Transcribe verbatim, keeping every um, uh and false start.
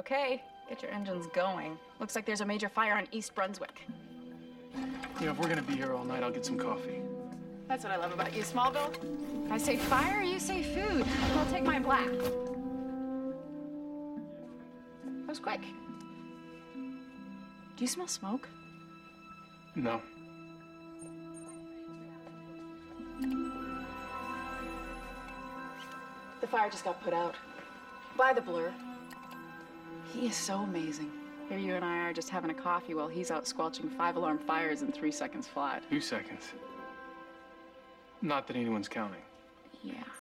Okay, get your engines going. Looks like there's a major fire on East Brunswick. You know, if we're gonna be here all night, I'll get some coffee. That's what I love about you, Smallville. I say fire, you say food. I'll take my black. That was quick. Do you smell smoke? No. The fire just got put out. By the Blur. He is so amazing. Here you and I are just having a coffee while he's out squelching five-alarm fires in three seconds flat. Two seconds. Not that anyone's counting. Yeah.